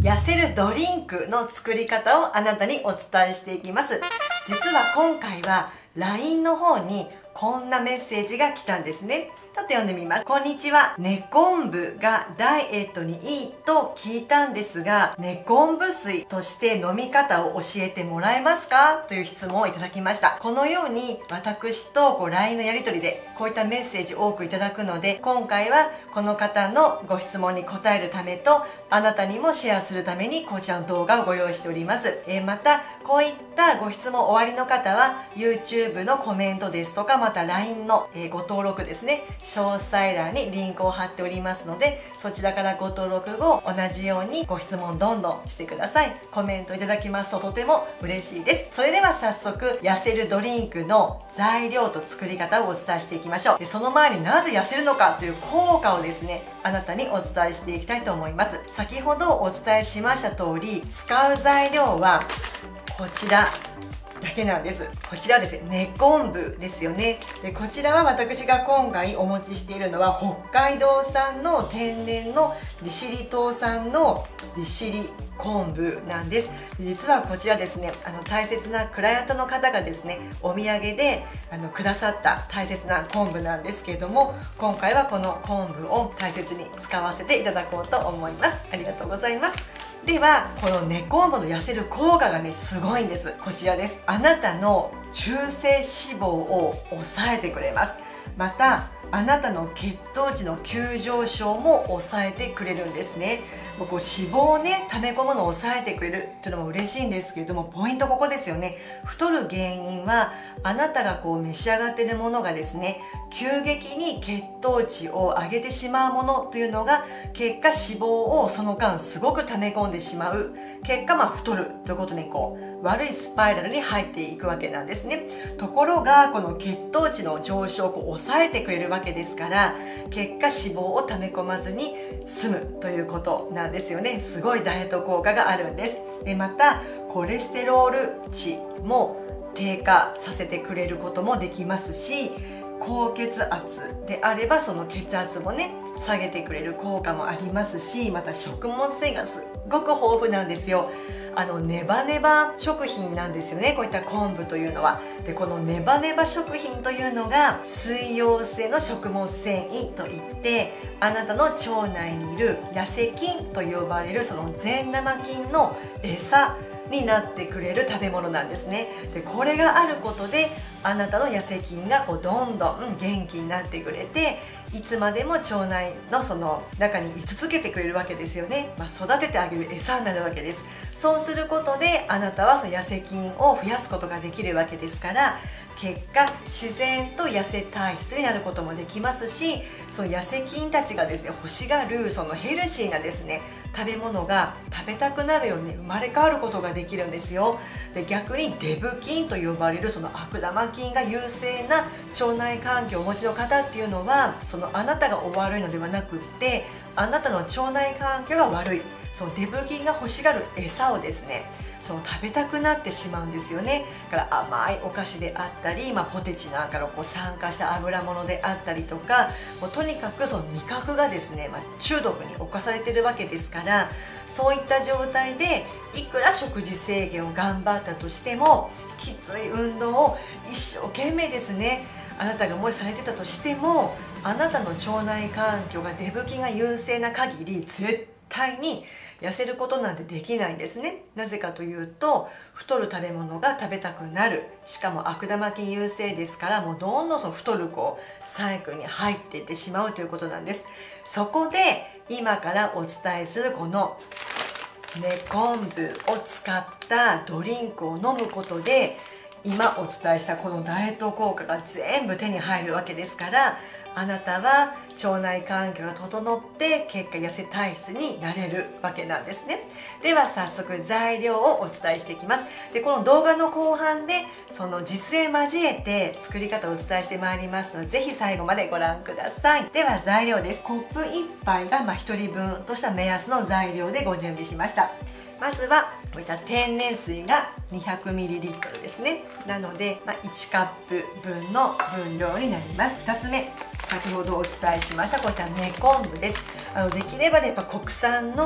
痩せるドリンクの作り方をあなたにお伝えしていきます。実は今回は LINE の方にこんなメッセージが来たんですね。ちょっと読んでみます。こんにちは。根昆布がダイエットにいいと聞いたんですが、根昆布水として飲み方を教えてもらえますかという質問をいただきました。このように私とLINE のやり取りでこういったメッセージを多くいただくので、今回はこの方のご質問に答えるためと、あなたにもシェアするためにこちらの動画をご用意しております。また、こういったご質問おありの方は YouTube のコメントですとか、また LINE のご登録ですね、詳細欄にリンクを貼っておりますので、そちらからご登録後同じようにご質問どんどんしてください。コメントいただきますととても嬉しいです。それでは早速痩せるドリンクの材料と作り方をお伝えしていきましょう。でその前になぜ痩せるのかという効果をですね、あなたにお伝えしていきたいと思います。先ほどお伝えしました通り、使う材料はこちらだけなんです。こちらはですね、根昆布ですよね。でこちらは私が今回お持ちしているのは北海道産の天然の利尻島産の利尻昆布なんです。実はこちらですね、大切なクライアントの方がですね、お土産でくださった大切な昆布なんですけれども、今回はこの昆布を大切に使わせていただこうと思います。ありがとうございます。ではこの根昆布の痩せる効果がね、すごいんです。こちらです。あなたの中性脂肪を抑えてくれます。またあなたの血糖値の急上昇も抑えてくれるんですね。もうこう脂肪をね、溜め込むのを抑えてくれるっていうのも嬉しいんですけれども、ポイントここですよね。太る原因はあなたがこう召し上がっているものがですね、急激に血糖値を上げてしまうものというのが、結果脂肪をその間すごく溜め込んでしまう結果、太るということにこう悪いスパイラルに入っていくわけなんですね。ところがこの血糖値の上昇をこう抑えてくれるわけですから、結果脂肪を溜め込まずに済むということなんですよね。すごいダイエット効果があるんです。でまたコレステロール値も低下させてくれることもできますし、高血圧であればその血圧もね、下げてくれる効果もありますし、また食物繊維がすっごく豊富なんですよ。ネバネバ食品なんですよね、こういった昆布というのは。でこのネバネバ食品というのが水溶性の食物繊維といって、あなたの腸内にいる痩せ菌と呼ばれるその善玉菌の餌になってくれる食べ物なんですね。でこれがあることであなたの痩せ菌がこうどんどん元気になってくれて、いつまでも腸内のその中に居続けてくれるわけですよね。育ててあげる餌になるわけです。そうすることであなたはその痩せ菌を増やすことができるわけですから、結果自然と痩せ体質になることもできますし、その痩せ菌たちがですね、欲しがるそのヘルシーなですね、食べ物が食べたくなるように生まれ変わることができるんですよ。で逆にデブ菌と呼ばれるその悪玉菌が優勢な腸内環境をお持ちの方っていうのは、そのあなたがお悪いのではなくって、あなたの腸内環境が悪い、そのデブ菌が欲しがる餌をですね、その食べたくなってしまうんですよね。だから甘いお菓子であったり、ポテチなんかのこう酸化した油物であったりとか、もうとにかくその味覚がですね、中毒に侵されているわけですから、そういった状態でいくら食事制限を頑張ったとしても、きつい運動を一生懸命ですね、あなたがもしされてたとしても、あなたの腸内環境がデブ菌が優勢な限り絶対に痩せることなんてできないんですね。なぜかというと、太る食べ物が食べたくなる、しかも悪玉菌優勢ですから、もうどんどんその太るサイクルに入っていってしまうということなんです。そこで今からお伝えするこの根昆布を使ったドリンクを飲むことで、今お伝えしたこのダイエット効果が全部手に入るわけですから、あなたは腸内環境が整って結果痩せ体質になれるわけなんですね。では早速材料をお伝えしていきます。でこの動画の後半でその実演交えて作り方をお伝えしてまいりますので、ぜひ最後までご覧ください。では材料です。コップ1杯が1人分とした目安の材料でご準備しました。まずはこういった天然水が 200ml ですね。なので、1カップ分の分量になります。2つ目、先ほどお伝えしましたこういった根昆布です。できればね、やっぱ国産の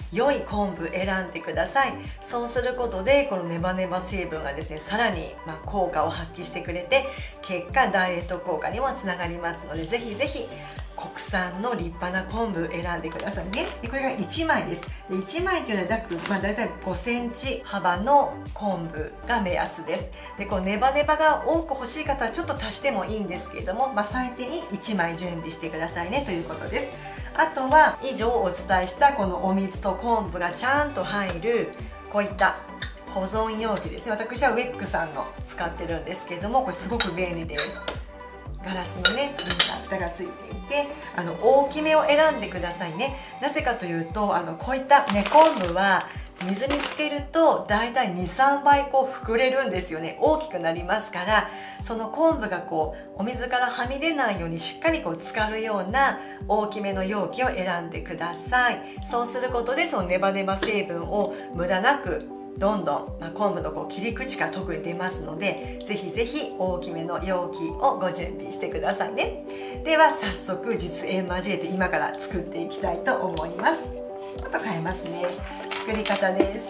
良い昆布選んでください。そうすることでこのネバネバ成分がですねさらに効果を発揮してくれて、結果ダイエット効果にもつながりますので、ぜひぜひ国産の立派な昆布選んでくださいね。でこれが1枚です。で1枚というのはだいたい5センチ幅の昆布が目安です。でこうネバネバが多く欲しい方はちょっと足してもいいんですけれども、最低に1枚準備してくださいねということです。あとは以上お伝えしたこのお水と昆布がちゃんと入るこういった保存容器ですね。私はウェックさんの使ってるんですけれども、これすごく便利です。ガラスのね蓋がついていて、大きめを選んでくださいね。なぜかというとこういった根昆布は水につけるとだいたい 2,3 倍膨れるんですよね。大きくなりますから、その昆布がお水からはみ出ないようにしっかり浸かるような大きめの容器を選んでください。そうすることでそのネバネバ成分を無駄なくどんどん昆布の切り口が特に出ますので、ぜひぜひ大きめの容器をご準備してくださいね。では早速実演交えて今から作っていきたいと思います。ちょっと変えますね。作り方です。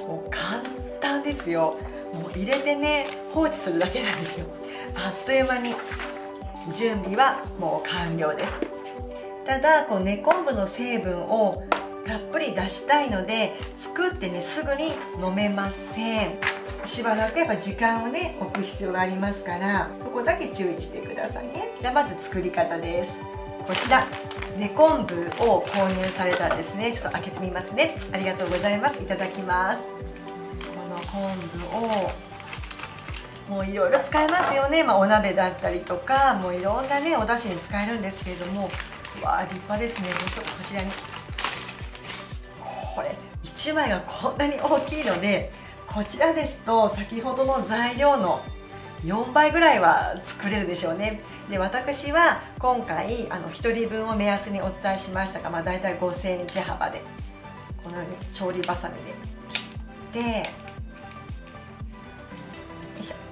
もう簡単ですよ。もう入れてね放置するだけなんですよ。あっという間に準備はもう完了です。ただ根昆布の成分をたっぷり出したいので、作ってねすぐに飲めません。しばらくやっぱ時間をね置く必要がありますから、そこだけ注意してくださいね。じゃあまず作り方です。こちら根昆布を購入されたらですね、ちょっと開けてみますね。ありがとうございます。いただきます。この昆布をもういろいろ使えますよね。お鍋だったりとかもういろんなねお出汁に使えるんですけれども、わあ立派ですね。どうしよう、こちらにこれ1枚がこんなに大きいので、こちらですと先ほどの材料の4倍ぐらいは作れるでしょうね。で私は今回1人分を目安にお伝えしましたが、だいたい5センチ幅でこのように調理ばさみで切って、よいしょ、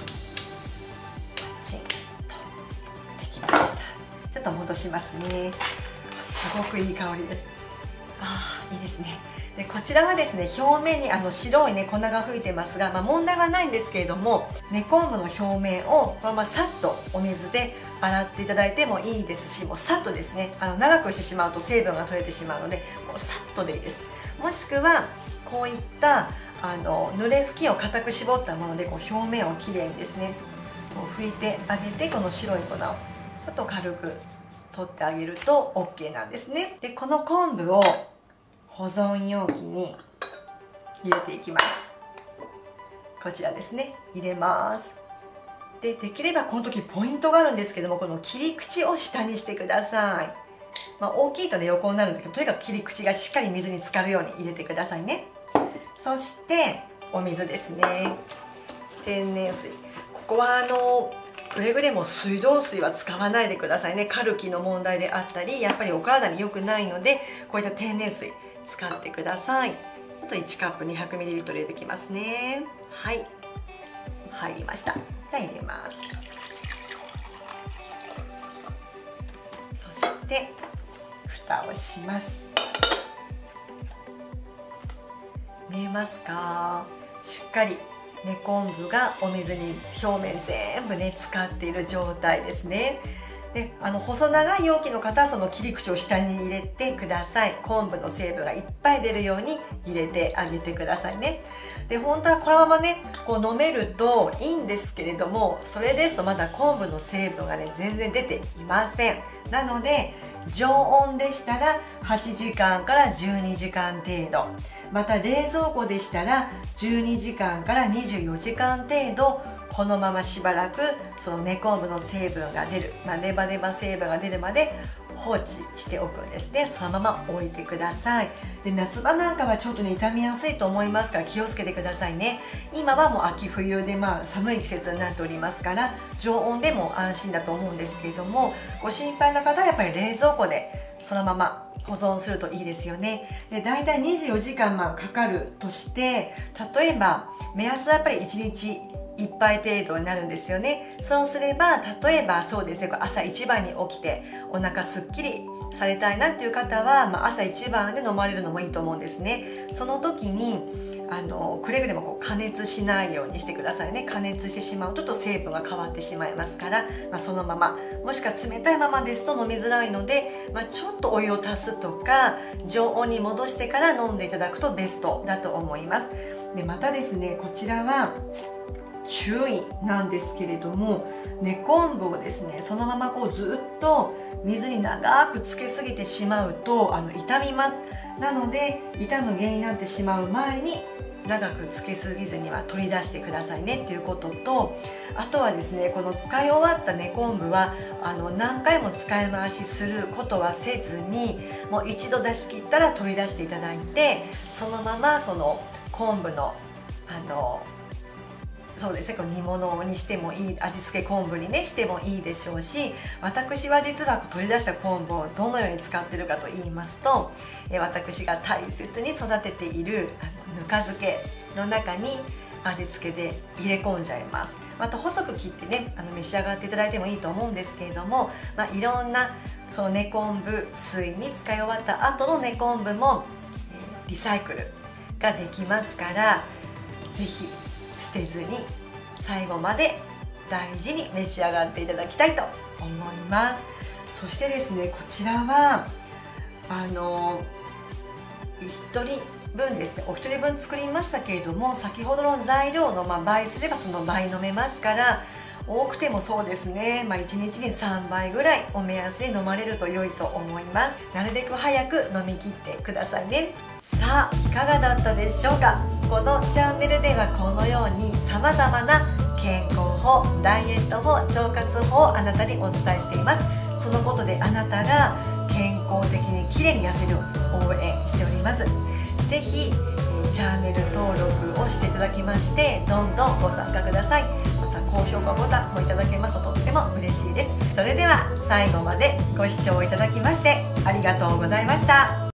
パチンとできました。ちょっと戻しますね。すごくいい香りです。いいですね。でこちらはですね表面に白い粉が吹いてますが、問題はないんですけれども、根昆布の表面をこのままさっとお水で洗っていただいてもいいですし、もうさっとですね長くしてしまうと成分が取れてしまうので、もうさっとでいいです。もしくはこういった濡れ布巾を固く絞ったもので表面をきれいにですね拭いてあげて、この白い粉をちょっと軽く取ってあげると OK なんですね。でこの昆布を保存容器に入れていきます。こちらですね、入れます。できればこの時ポイントがあるんですけども、この切り口を下にしてください。大きいとね横になるんだけど、とにかく切り口がしっかり水に浸かるように入れてくださいね。そしてお水ですね。天然水、ここはくれぐれも水道水は使わないでくださいね。カルキの問題であったり、やっぱりお体に良くないので、こういった天然水使ってください。あと1カップ 200ml 入れてきますね。はい、入りました。じゃあ入れます。そして蓋をします。見えますか？しっかり根昆布がお水に表面全部ね使っている状態ですね。で細長い容器の方はその切り口を下に入れてください。昆布の成分がいっぱい出るように入れてあげてくださいね。で本当はこのままね飲めるといいんですけれども、それですとまだ昆布の成分がね全然出ていません。なので常温でしたら8時間から12時間程度、また冷蔵庫でしたら12時間から24時間程度、このまましばらくその根昆布の成分が出る、ネバネバ成分が出るまで放置しておくんですね。そのまま置いてください。で夏場なんかはちょっとね傷みやすいと思いますから気をつけてくださいね。今はもう秋冬で寒い季節になっておりますから、常温でも安心だと思うんですけれども、ご心配な方はやっぱり冷蔵庫でそのまま保存するといいですよね。でだいたい24時間かかるとして、例えば目安はやっぱり1日1杯程度になるんですよね。そうすれば例えばそうですね、朝一番に起きてお腹すっきりされたいなっていう方は、朝一番で飲まれるのもいいと思うんですね。その時にくれぐれも加熱しないようにしてくださいね。加熱してしまうと成分が変わってしまいますから、そのまま、もしくは冷たいままですと飲みづらいので、ちょっとお湯を足すとか常温に戻してから飲んでいただくとベストだと思います。でまたですね、こちらは注意なんですけれども、根昆布をですねそのままずっと水に長くつけすぎてしまうと傷みます。なので傷む原因になってしまう前に長くつけすぎずには取り出してくださいねっていうことと、あとはですね、この使い終わった根昆布は何回も使い回しすることはせずに、もう一度出し切ったら取り出していただいて、そのままその昆布のそうですね、煮物にしてもいい、味付け昆布にねしてもいいでしょうし、私は実は取り出した昆布をどのように使ってるかと言いますと、私が大切に育てているぬか漬けの中に味付けで入れ込んじゃいます。また細く切ってね召し上がっていただいてもいいと思うんですけれども、いろんなその根昆布水に使い終わった後の根昆布も、リサイクルができますから、ぜひ捨てずに最後まで大事に召し上がっていただきたいと思います。そしてですね、こちらは1人分ですね、お一人分作りましたけれども、先ほどの材料の倍すればその倍飲めますから、多くてもそうですね、1日に3杯ぐらいを目安に飲まれると良いと思います。なるべく早く飲み切ってくださいね。さあ、いかがだったでしょうか。このチャンネルではこのようにさまざまな健康法、ダイエット法、腸活法をあなたにお伝えしています。そのことであなたが健康的にきれいに痩せるように応援しております。ぜひチャンネル登録をしていただきまして、どんどんご参加ください。また高評価ボタンもいただけますととっても嬉しいです。それでは最後までご視聴いただきましてありがとうございました。